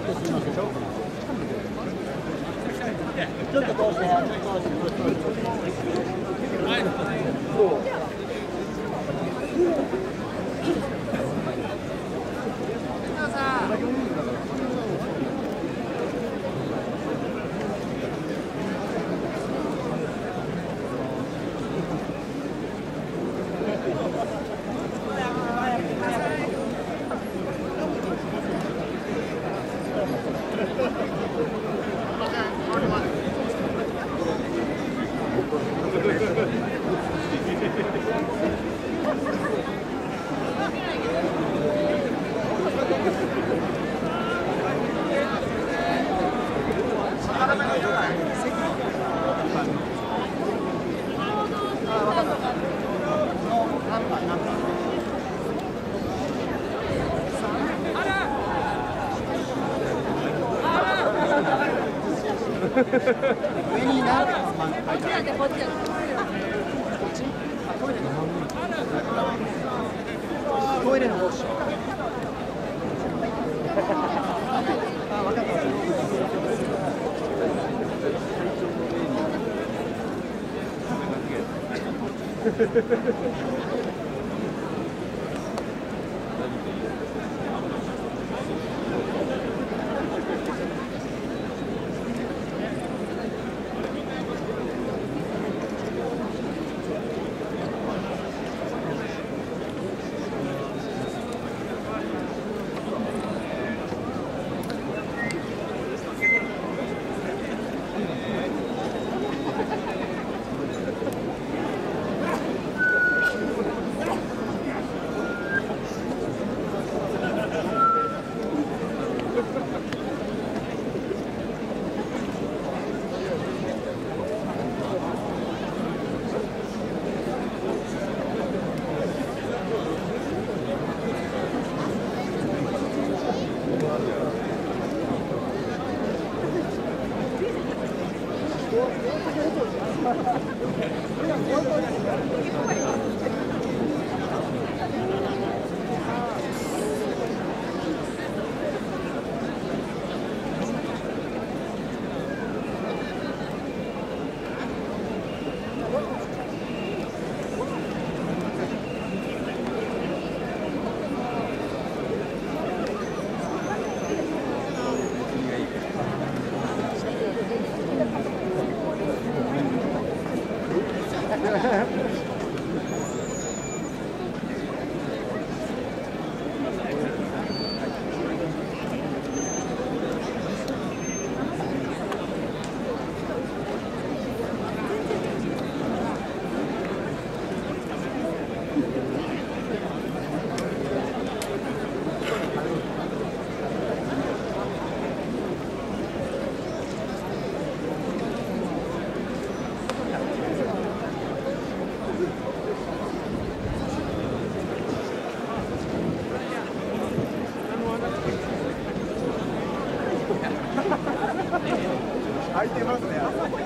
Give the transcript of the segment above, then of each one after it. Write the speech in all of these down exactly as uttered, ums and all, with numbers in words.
ちょっと通して、上にな。こっちだってこっちだ。こっち？あ、トイレの方。トイレの方っしょ。あ、分かった。 開いてますね。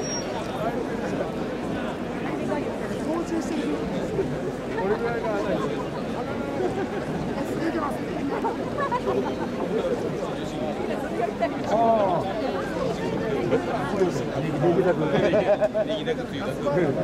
操縦してる。これぐらいがないです。続いてます。ああ。そうです。ネギだく。ネギだくというか。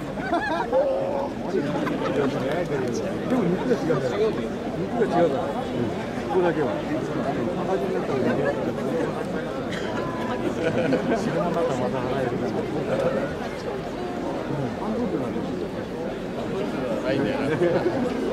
でも肉が違うから。肉が違うから。ここだけは。味になったら。知らなかったらまた払えるかな。半分なんですよ。